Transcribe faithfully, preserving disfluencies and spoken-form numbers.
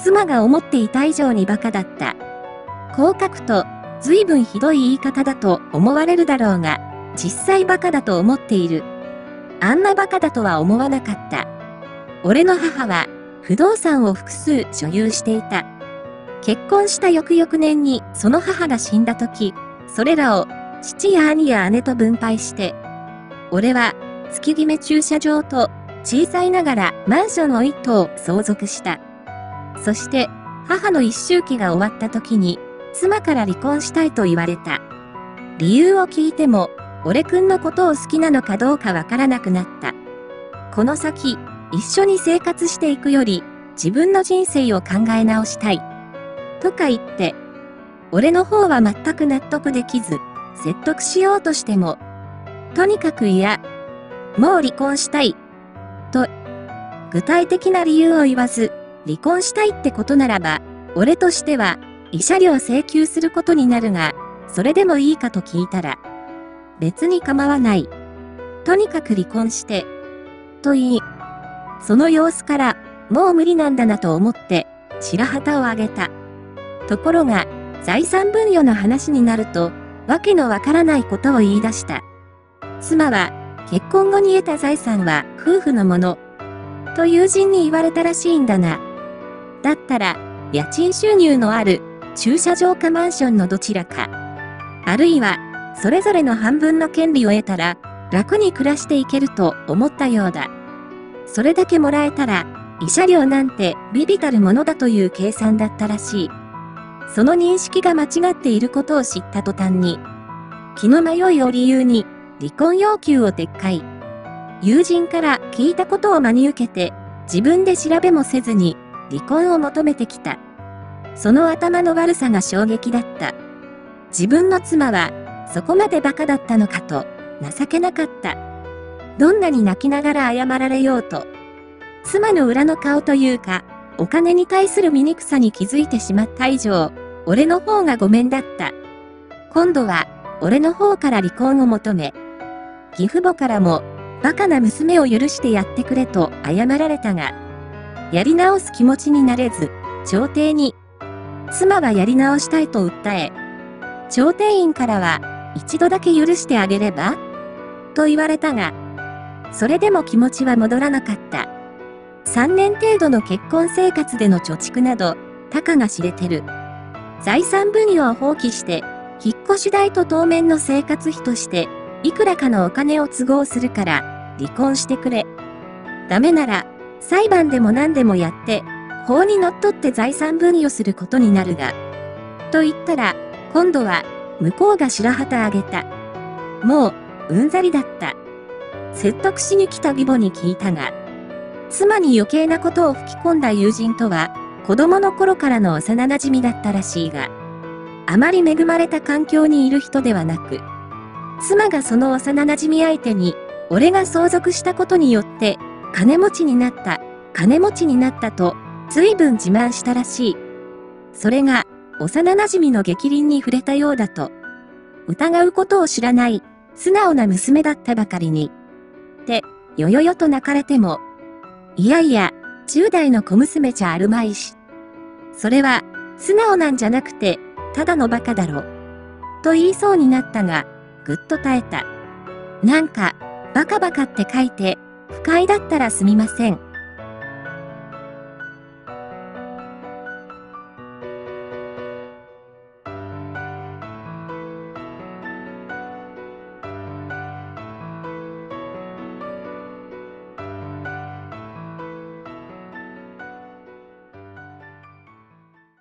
妻が思っていた以上にバカだった。こう書くと、随分ひどい言い方だと思われるだろうが、実際バカだと思っている。あんなバカだとは思わなかった。俺の母は、不動産を複数所有していた。結婚した翌々年にその母が死んだ時、それらを父や兄や姉と分配して、俺は月決め駐車場と小さいながらマンションを一棟相続した。そして母の一周期が終わった時に妻から離婚したいと言われた。理由を聞いても俺くんのことを好きなのかどうかわからなくなった。この先一緒に生活していくより自分の人生を考え直したい。とか言って、俺の方は全く納得できず、説得しようとしても、とにかく嫌、もう離婚したい、と、具体的な理由を言わず、離婚したいってことならば、俺としては、慰謝料請求することになるが、それでもいいかと聞いたら、別に構わない。とにかく離婚して、と言い、その様子から、もう無理なんだなと思って、白旗をあげた。ところが、財産分与の話になると、わけのわからないことを言い出した。妻は、結婚後に得た財産は夫婦のもの、と友人に言われたらしいんだな。だったら、家賃収入のある駐車場かマンションのどちらか。あるいは、それぞれの半分の権利を得たら、楽に暮らしていけると思ったようだ。それだけもらえたら、慰謝料なんて微々たるものだという計算だったらしい。その認識が間違っていることを知った途端に、気の迷いを理由に離婚要求を撤回。友人から聞いたことを真に受けて、自分で調べもせずに離婚を求めてきた。その頭の悪さが衝撃だった。自分の妻はそこまでバカだったのかと情けなかった。どんなに泣きながら謝られようと、妻の裏の顔というか、お金に対する醜さに気づいてしまった以上、俺の方がごめんだった。今度は、俺の方から離婚を求め、義父母からも、バカな娘を許してやってくれと謝られたが、やり直す気持ちになれず、調停に、妻はやり直したいと訴え、調停員からは、一度だけ許してあげればと言われたが、それでも気持ちは戻らなかった。さんねん程度の結婚生活での貯蓄など、たかが知れてる。財産分与を放棄して、引っ越し代と当面の生活費として、いくらかのお金を都合するから、離婚してくれ。ダメなら、裁判でも何でもやって、法にのっとって財産分与することになるが。と言ったら、今度は、向こうが白旗あげた。もう、うんざりだった。説得しに来た義母に聞いたが、妻に余計なことを吹き込んだ友人とは、子供の頃からの幼馴染だったらしいが、あまり恵まれた環境にいる人ではなく、妻がその幼馴染相手に、俺が相続したことによって、金持ちになった、金持ちになったと、随分自慢したらしい。それが、幼馴染の逆鱗に触れたようだと、疑うことを知らない、素直な娘だったばかりに、って、よよよと泣かれても、いやいや、じゅう代の小娘じゃあるまいし。それは、素直なんじゃなくて、ただのバカだろ。と言いそうになったが、ぐっと耐えた。なんか、バカバカって書いて、不快だったらすみません。